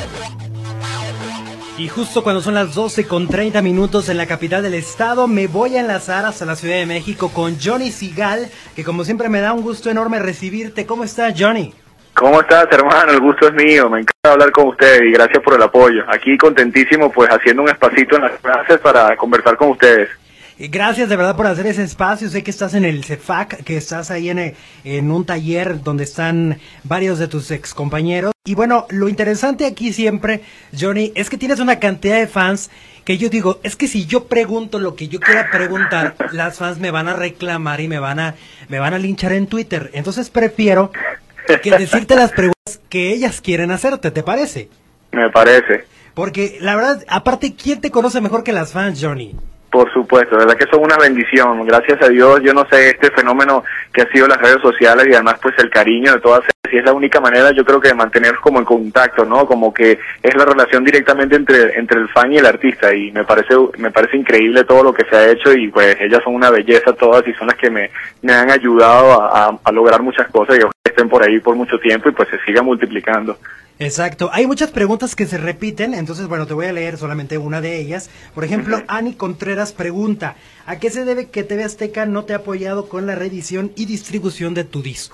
Y justo cuando son las 12:30 en la capital del estado, me voy a enlazar hasta la Ciudad de México con Johnny Sigal, que como siempre me da un gusto enorme recibirte. ¿Cómo estás, Johnny? ¿Cómo estás, hermano? El gusto es mío. Me encanta hablar con ustedes y gracias por el apoyo. Aquí contentísimo, pues, haciendo un espacito en las clases para conversar con ustedes. Gracias de verdad por hacer ese espacio. Sé que estás en el CEFAC, que estás ahí en un taller donde están varios de tus ex compañeros. Y bueno, lo interesante aquí siempre, Johnny, es que tienes una cantidad de fans que yo digo, es que si yo pregunto lo que yo quiera preguntar, las fans me van a reclamar y me van a linchar en Twitter. Entonces prefiero que decirte las preguntas que ellas quieren hacerte, ¿te parece? Me parece. Porque la verdad, aparte, ¿quién te conoce mejor que las fans, Johnny? Por supuesto, de verdad que son una bendición. Gracias a Dios, yo no sé, este fenómeno que ha sido las redes sociales y además pues el cariño de todas ellas, y es la única manera yo creo que de mantenernos como en contacto, ¿no? Como que es la relación directamente entre el fan y el artista, y me parece increíble todo lo que se ha hecho, y pues ellas son una belleza todas y son las que me han ayudado a lograr muchas cosas, y ojalá estén por ahí por mucho tiempo y pues se sigan multiplicando. Exacto, hay muchas preguntas que se repiten, entonces bueno, te voy a leer solamente una de ellas. Por ejemplo, Ani Contreras pregunta, ¿a qué se debe que TV Azteca no te ha apoyado con la reedición y distribución de tu disco?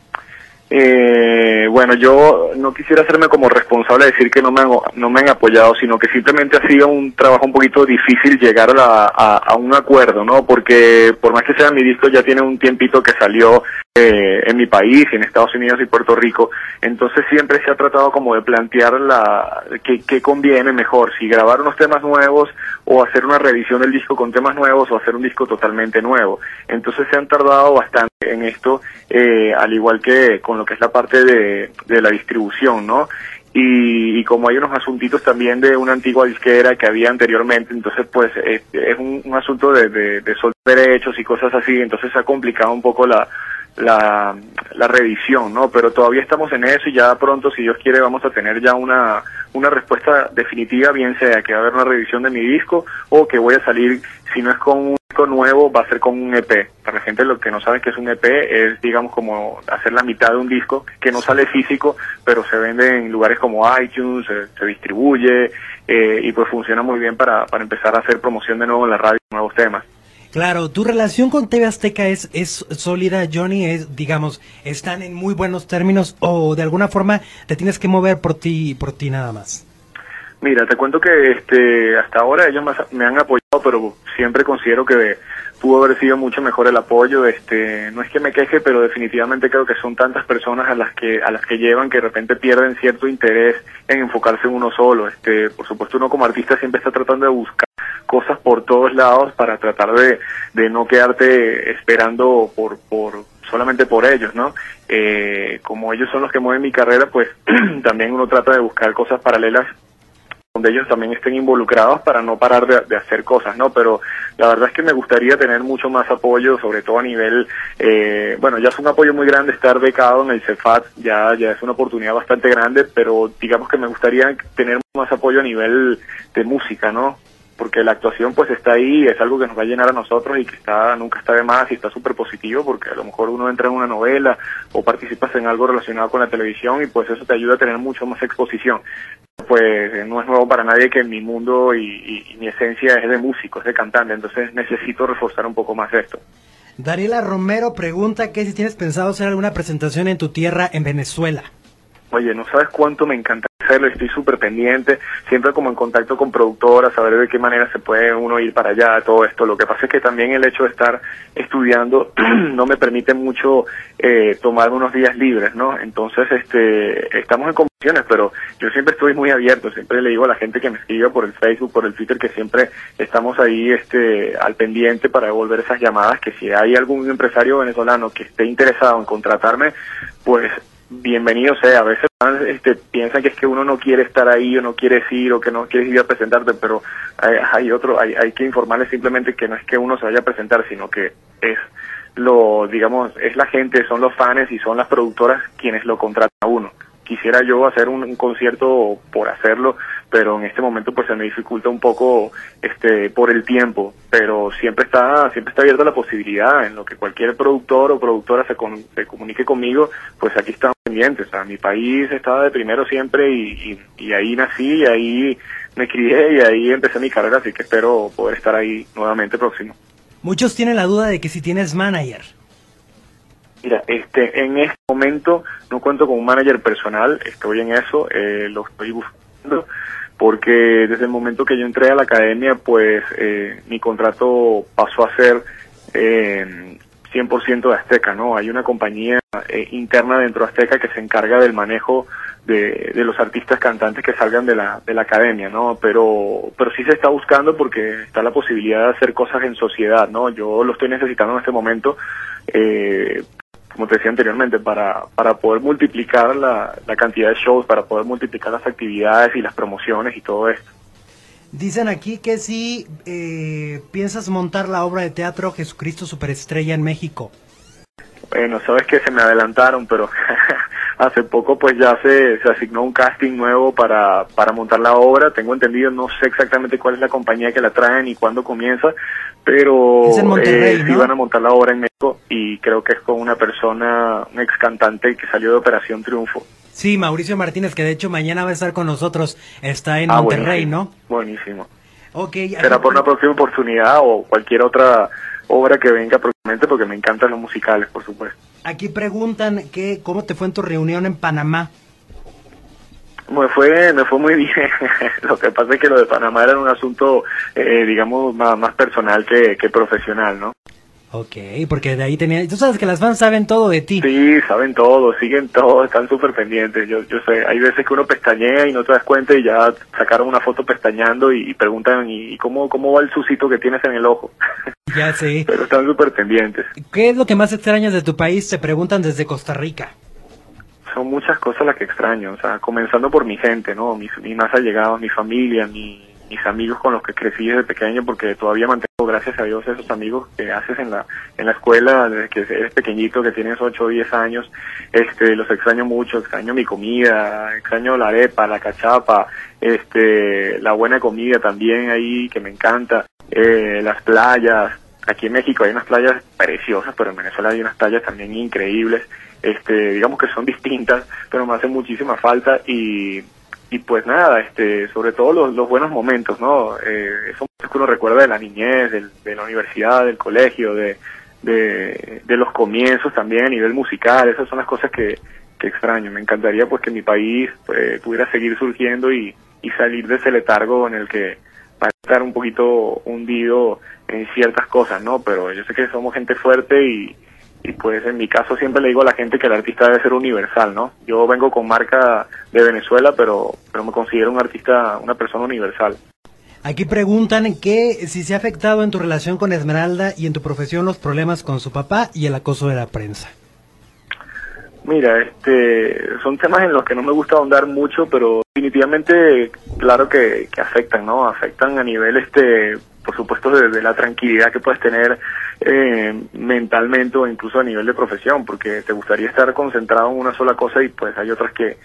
Bueno, yo no quisiera hacerme como responsable de decir que no me han apoyado, sino que simplemente ha sido un trabajo un poquito difícil llegar a un acuerdo, ¿no? Porque por más que sea mi disco ya tiene un tiempito que salió en mi país, en Estados Unidos y Puerto Rico, entonces siempre se ha tratado como de plantear qué conviene mejor, si grabar unos temas nuevos o hacer una revisión del disco con temas nuevos o hacer un disco totalmente nuevo. Entonces se han tardado bastante en esto, al igual que con lo que es la parte de la distribución, ¿no? Y como hay unos asuntitos también de una antigua disquera que había anteriormente, entonces pues es un asunto de soltar derechos y cosas así, entonces se ha complicado un poco la revisión, ¿no? Pero todavía estamos en eso y ya pronto, si Dios quiere, vamos a tener ya una respuesta definitiva, bien sea que va a haber una revisión de mi disco o que voy a salir, si no es con un disco nuevo, va a ser con un EP. Para la gente lo que no sabe que es un EP es, digamos, como hacer la mitad de un disco que no sale físico, pero se vende en lugares como iTunes, se distribuye y pues funciona muy bien para empezar a hacer promoción de nuevo en la radio, nuevos temas. Claro, tu relación con TV Azteca es sólida, Johnny, digamos, están en muy buenos términos o de alguna forma te tienes que mover por ti nada más. Mira, te cuento que hasta ahora ellos me han apoyado, pero siempre considero que pudo haber sido mucho mejor el apoyo. No es que me queje, pero definitivamente creo que son tantas personas a las que llevan que de repente pierden cierto interés en enfocarse en uno solo. Por supuesto, uno como artista siempre está tratando de buscar cosas por todos lados para tratar de no quedarte esperando solamente por ellos, ¿no? Como ellos son los que mueven mi carrera, pues también uno trata de buscar cosas paralelas donde ellos también estén involucrados para no parar de hacer cosas, ¿no? Pero la verdad es que me gustaría tener mucho más apoyo, sobre todo a nivel, bueno, ya es un apoyo muy grande estar becado en el CEFAT, ya es una oportunidad bastante grande, pero digamos que me gustaría tener más apoyo a nivel de música, ¿no? Porque la actuación pues está ahí, es algo que nos va a llenar a nosotros y que nunca está de más y está súper positivo, porque a lo mejor uno entra en una novela o participas en algo relacionado con la televisión y pues eso te ayuda a tener mucho más exposición. Pues no es nuevo para nadie que mi mundo y mi esencia es de músico, es de cantante, entonces necesito reforzar un poco más esto. Dariela Romero pregunta que si tienes pensado hacer alguna presentación en tu tierra en Venezuela. Oye, no sabes cuánto me encanta hacerlo, estoy súper pendiente, siempre como en contacto con productoras, saber de qué manera se puede uno ir para allá, todo esto. Lo que pasa es que también el hecho de estar estudiando no me permite mucho tomar unos días libres, ¿no? Entonces, estamos en conversaciones, pero yo siempre estoy muy abierto, siempre le digo a la gente que me escriba por el Facebook, por el Twitter, que siempre estamos ahí al pendiente para devolver esas llamadas, que si hay algún empresario venezolano que esté interesado en contratarme, pues bienvenido sea. A veces piensan que es que uno no quiere estar ahí o no quieres ir o que no quieres ir a presentarte, pero hay que informarles simplemente que no es que uno se vaya a presentar, sino que es es la gente, son los fans y son las productoras quienes lo contratan a uno. Quisiera yo hacer un concierto por hacerlo, pero en este momento pues se me dificulta un poco por el tiempo, pero siempre está abierta la posibilidad en lo que cualquier productor o productora se comunique conmigo, pues aquí estamos pendientes. O sea, mi país estaba de primero siempre y ahí nací, y ahí me crié y ahí empecé mi carrera, así que espero poder estar ahí nuevamente próximo. Muchos tienen la duda de que si tienes manager. Mira, en este momento no cuento con un manager personal, estoy en eso, lo estoy buscando, porque desde el momento que yo entré a la academia, pues mi contrato pasó a ser 100% de Azteca, ¿no? Hay una compañía interna dentro de Azteca que se encarga del manejo de los artistas cantantes que salgan de la academia, ¿no? Pero sí se está buscando, porque está la posibilidad de hacer cosas en sociedad, ¿no? Yo lo estoy necesitando en este momento, como te decía anteriormente, para poder multiplicar la cantidad de shows, para poder multiplicar las actividades y las promociones y todo esto. Dicen aquí que si piensas montar la obra de teatro Jesucristo Superestrella en México. Bueno, sabes que se me adelantaron, pero hace poco pues ya se asignó un casting nuevo para montar la obra. Tengo entendido, no sé exactamente cuál es la compañía que la trae ni cuándo comienza, pero es en Monterrey, ¿no? Sí van a montar la obra en México, y creo que es con una persona, un ex cantante que salió de Operación Triunfo. Sí, Mauricio Martínez, que de hecho mañana va a estar con nosotros, está en Monterrey, buenísimo, ¿no? Buenísimo. Okay, será por una próxima oportunidad o cualquier otra obra que venga próximamente, porque me encantan los musicales, por supuesto. Aquí preguntan cómo te fue en tu reunión en Panamá. Me fue muy bien. Lo que pasa es que lo de Panamá era un asunto, digamos, más personal que profesional, ¿no? Ok, porque de ahí tenía... Tú sabes que las fans saben todo de ti. Sí, saben todo, siguen todo, están súper pendientes. Yo sé, hay veces que uno pestañea y no te das cuenta, y ya sacaron una foto pestañando y preguntan, ¿y cómo va el sucito que tienes en el ojo? Ya sé. Pero están súper pendientes. ¿Qué es lo que más extrañas de tu país? Te preguntan desde Costa Rica. Son muchas cosas las que extraño, o sea, comenzando por mi gente, ¿no? Mis más allegados, mi familia, mis amigos con los que crecí desde pequeño, porque todavía mantengo, gracias a Dios, esos amigos que haces en la escuela desde que eres pequeñito, que tienes 8 o 10 años. Los extraño mucho, extraño mi comida, extraño la arepa, la cachapa, la buena comida también ahí, que me encanta, las playas. Aquí en México hay unas playas preciosas, pero en Venezuela hay unas playas también increíbles, digamos que son distintas, pero me hacen muchísima falta, y pues nada, sobre todo los buenos momentos, ¿no? Esos momentos que uno recuerda de la niñez, de la universidad, del colegio, de los comienzos también a nivel musical. Esas son las cosas que extraño. Me encantaría pues que mi país pudiera seguir surgiendo y salir de ese letargo en el que va a estar un poquito hundido en ciertas cosas, ¿no? Pero yo sé que somos gente fuerte, y pues en mi caso siempre le digo a la gente que el artista debe ser universal, ¿no? Yo vengo con marca de Venezuela, pero me considero un artista, una persona universal. Aquí preguntan que si se ha afectado en tu relación con Esmeralda y en tu profesión los problemas con su papá y el acoso de la prensa. Mira, son temas en los que no me gusta ahondar mucho, pero definitivamente, claro que afectan, ¿no? Afectan a nivel, por supuesto, de la tranquilidad que puedes tener mentalmente, o incluso a nivel de profesión, porque te gustaría estar concentrado en una sola cosa, y pues hay otras que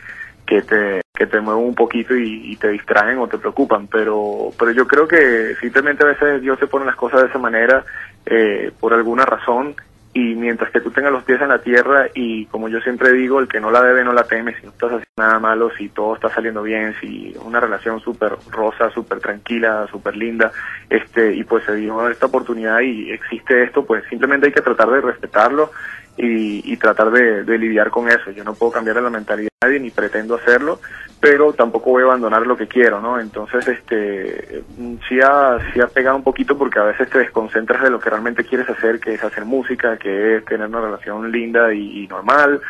te mueven un poquito y te distraen o te preocupan, pero yo creo que simplemente a veces Dios te pone las cosas de esa manera por alguna razón, y mientras que tú tengas los pies en la tierra, y como yo siempre digo, el que no la debe no la teme. Si no estás haciendo nada malo, si todo está saliendo bien, si una relación súper rosa, súper tranquila, súper linda, y pues se dio esta oportunidad y existe esto, pues simplemente hay que tratar de respetarlo y tratar de lidiar con eso. Yo no puedo cambiar la mentalidad de nadie, ni pretendo hacerlo, pero tampoco voy a abandonar lo que quiero, ¿no? Entonces, sí ha pegado un poquito, porque a veces te desconcentras de lo que realmente quieres hacer, que es hacer música, que es tener una relación linda y normal,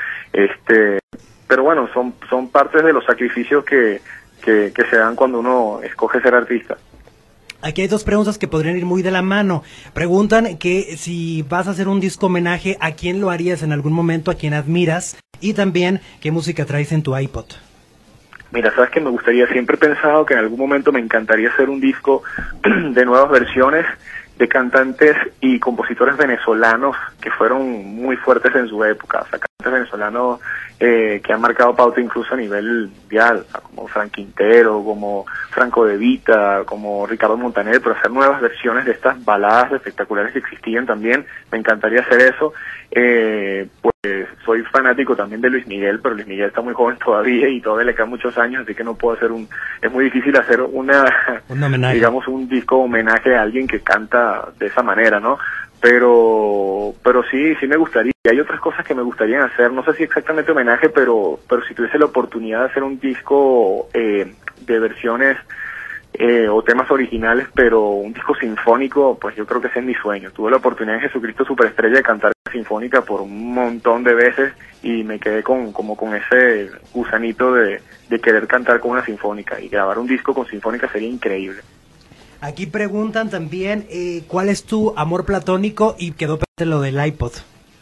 pero bueno, son partes de los sacrificios que se dan cuando uno escoge ser artista. Aquí hay dos preguntas que podrían ir muy de la mano. Preguntan que si vas a hacer un disco homenaje, ¿a quién lo harías en algún momento, a quién admiras? Y también, ¿qué música traes en tu iPod? Mira, sabes que me gustaría, siempre he pensado que en algún momento me encantaría hacer un disco de nuevas versiones de cantantes y compositores venezolanos que fueron muy fuertes en su época. O sea, venezolanos que han marcado pauta incluso a nivel mundial, como Frank Quintero, como Franco De Vita, como Ricardo Montaner, pero hacer nuevas versiones de estas baladas espectaculares que existían también, me encantaría hacer eso. Pues soy fanático también de Luis Miguel, pero Luis Miguel está muy joven todavía y todavía le quedan muchos años, así que no puedo hacer es muy difícil hacer un homenaje, digamos un disco homenaje a alguien que canta de esa manera, ¿no? Pero sí me gustaría. Y hay otras cosas que me gustaría hacer, no sé si exactamente homenaje, pero si tuviese la oportunidad de hacer un disco de versiones o temas originales, pero un disco sinfónico, pues yo creo que ese es mi sueño. Tuve la oportunidad en Jesucristo Superestrella de cantar sinfónica por un montón de veces y me quedé como con ese gusanito de querer cantar con una sinfónica, y grabar un disco con sinfónica sería increíble. Aquí preguntan también cuál es tu amor platónico, y quedó pendiente lo del iPod.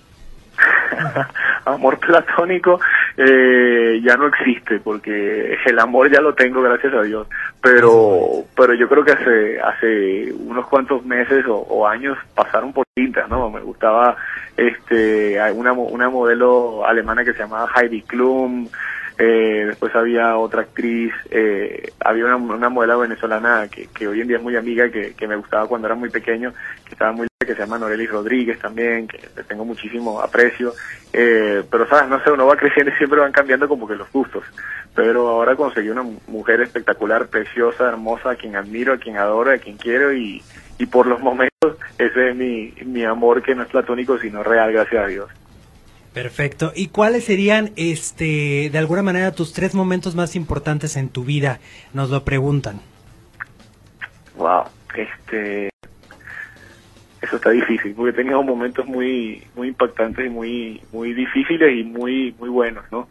Amor platónico ya no existe, porque el amor ya lo tengo, gracias a Dios, pero yo creo que hace unos cuantos meses o años pasaron por tintas, ¿no? Me gustaba una modelo alemana que se llamaba Heidi Klum. Después había otra actriz, había una modelo venezolana que hoy en día es muy amiga, que me gustaba cuando era muy pequeño, que estaba muy linda, que se llama Norelis Rodríguez también, que le tengo muchísimo aprecio, pero sabes, no sé, uno va creciendo y siempre van cambiando como que los gustos, pero ahora conseguí una mujer espectacular, preciosa, hermosa, a quien admiro, a quien adoro, a quien quiero, y por los momentos ese es mi amor, que no es platónico sino real, gracias a Dios. Perfecto. ¿Y cuáles serían, de alguna manera, tus 3 momentos más importantes en tu vida? Nos lo preguntan. Wow, eso está difícil, porque he tenido momentos muy impactantes y muy difíciles y muy buenos, ¿no?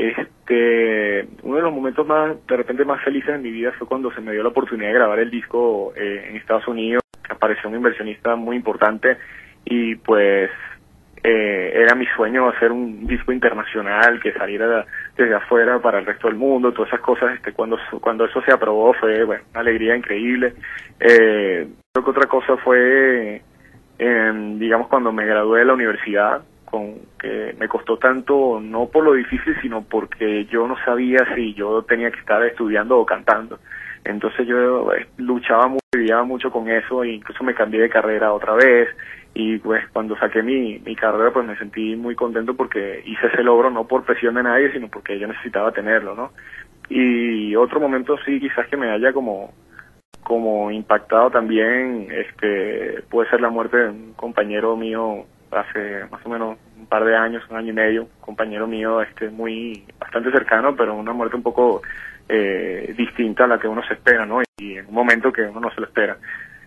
Uno de los momentos de repente más felices en mi vida fue cuando se me dio la oportunidad de grabar el disco en Estados Unidos. Apareció un inversionista muy importante y pues era mi sueño hacer un disco internacional que saliera desde afuera para el resto del mundo, todas esas cosas. Cuando eso se aprobó fue, bueno, una alegría increíble. Creo que otra cosa fue, digamos, cuando me gradué de la universidad, que me costó tanto, no por lo difícil, sino porque yo no sabía si yo tenía que estar estudiando o cantando. Entonces yo luchaba mucho, lidiaba mucho con eso, e incluso me cambié de carrera otra vez. Y pues cuando saqué mi carrera, pues me sentí muy contento porque hice ese logro no por presión de nadie, sino porque yo necesitaba tenerlo, ¿no? Y otro momento sí, quizás que me haya como impactado también, puede ser la muerte de un compañero mío hace más o menos un par de años, 1 año y medio, un compañero mío bastante cercano, pero una muerte un poco distinta a la que uno se espera, ¿no? Y en un momento que uno no se lo espera.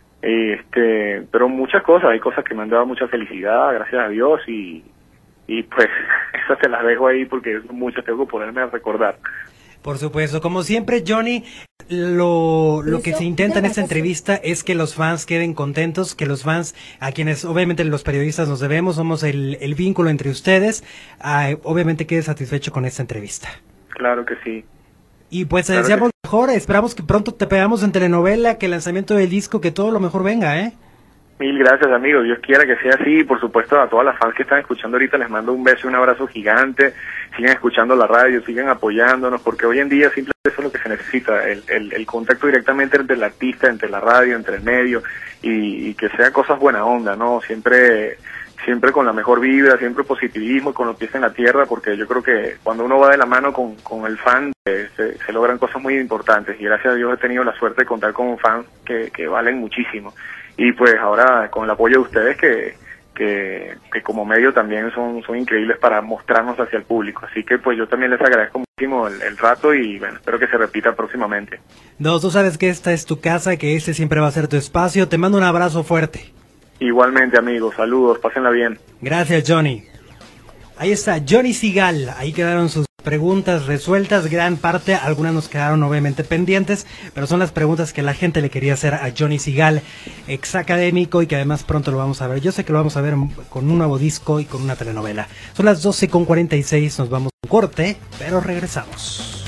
Pero muchas cosas, hay cosas que me han dado mucha felicidad, gracias a Dios, y pues esas te las dejo ahí porque muchas tengo que ponerme a recordar. Por supuesto, como siempre, Johnny, lo que se intenta en esta entrevista es que los fans queden contentos, que los fans, a quienes obviamente los periodistas nos debemos, somos el vínculo entre ustedes, obviamente quede satisfecho con esta entrevista. Claro que sí. Y pues te deseamos lo mejor, esperamos que pronto te pegamos en telenovela, que el lanzamiento del disco, que todo lo mejor venga, ¿eh? Mil gracias, amigo, Dios quiera que sea así. Por supuesto, a todas las fans que están escuchando ahorita les mando un beso y un abrazo gigante. Sigan escuchando la radio, sigan apoyándonos, porque hoy en día simplemente eso es lo que se necesita, el contacto directamente entre el artista, entre la radio, entre el medio, y que sean cosas buena onda, ¿no? Siempre con la mejor vibra, siempre positivismo y con los pies en la tierra, porque yo creo que cuando uno va de la mano con el fan, se logran cosas muy importantes, y gracias a Dios he tenido la suerte de contar con fans que valen muchísimo. Y pues ahora con el apoyo de ustedes que como medio también son increíbles para mostrarnos hacia el público. Así que pues yo también les agradezco muchísimo el rato y bueno, espero que se repita próximamente. No, tú sabes que esta es tu casa, que este siempre va a ser tu espacio. Te mando un abrazo fuerte. Igualmente, amigos, saludos, pásenla bien. Gracias, Johnny. Ahí está, Johnny Sigal. Ahí quedaron sus preguntas resueltas, gran parte, algunas nos quedaron obviamente pendientes, pero son las preguntas que la gente le quería hacer a Johnny Sigal, ex académico, y que además pronto lo vamos a ver. Yo sé que lo vamos a ver con un nuevo disco y con una telenovela. Son las 12:46, nos vamos a un corte, pero regresamos.